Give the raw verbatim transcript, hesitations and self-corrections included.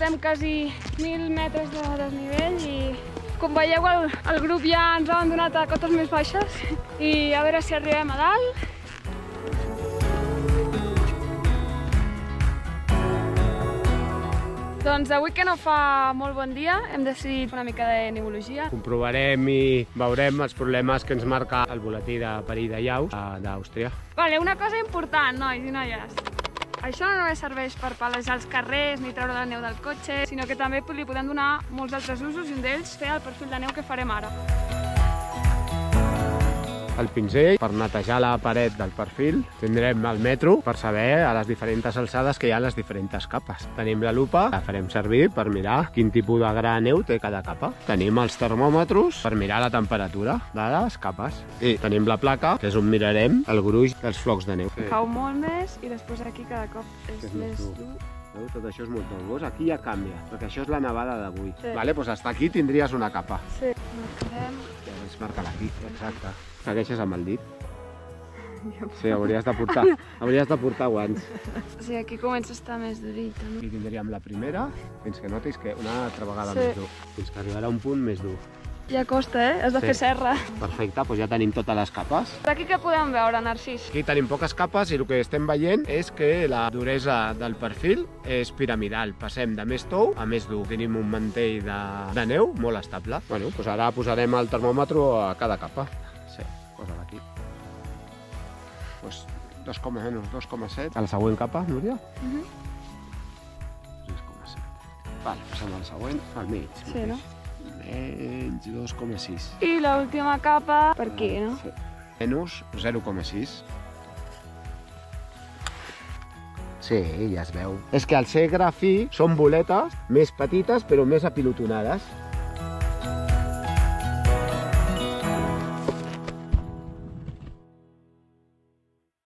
portem quasi mil metres de desnivell i, com veieu, el, el grup ja ens ha abandonat a cotes més baixes i a veure si arribem a dalt. Doncs avui, que no fa molt bon dia, hem decidit una mica de nivologia. Comprovarem i veurem els problemes que ens marca el butlletí de perill de llaus d'Àustria. Vale, una cosa important, nois i noies. Això no només serveix per palejar els carrers ni treure la neu del cotxe, sinó que també li podem donar molts altres usos i un d'ells fer el perfil de neu que farem ara. El pinzell per netejar la paret del perfil. Tindrem el metro per saber a les diferents alçades que hi ha les diferents capes. Tenim la lupa, la farem servir per mirar quin tipus de gra neu té cada capa. Tenim els termòmetres per mirar la temperatura de les capes. I tenim la placa, que és on mirarem el gruix dels flocs de neu. Cau molt més i després aquí cada cop és més dur. Tot això és molt dur. Aquí ja canvia, perquè això és la nevada d'avui. Sí. Vale, doncs hasta aquí tindries una capa. Sí, marcarem. Llavors marca-la aquí, exacte. Segueixes amb el dit. Sí, hauries de portar, hauries de portar guants. O sigui, aquí comença a estar més durita, no? Aquí tindríem la primera, fins que notis que una altra vegada Sí. més dur. Fins que arribarà a un punt més dur. Ja costa, eh? Has de Sí. fer serra. Perfecte, doncs ja tenim totes les capes. Aquí què podem veure, Narcis? Aquí tenim poques capes i el que estem veient és que la duresa del perfil és piramidal. Passem de més tou a més dur. Tenim un mantell de, de neu molt estable. Bueno, doncs ara posarem el termòmetre a cada capa. Sí, posa-la aquí. Pues dos coma set. A la següent capa, Núria? Uh-huh. tres coma set. Vale, passem al següent, al mig. Sí, no? Menys dos coma sis. I l'última capa per aquí, no? Sí. Menys zero coma sis. Sí, ja es veu. És que al ser gra fi són boletes més petites però més apilotonades.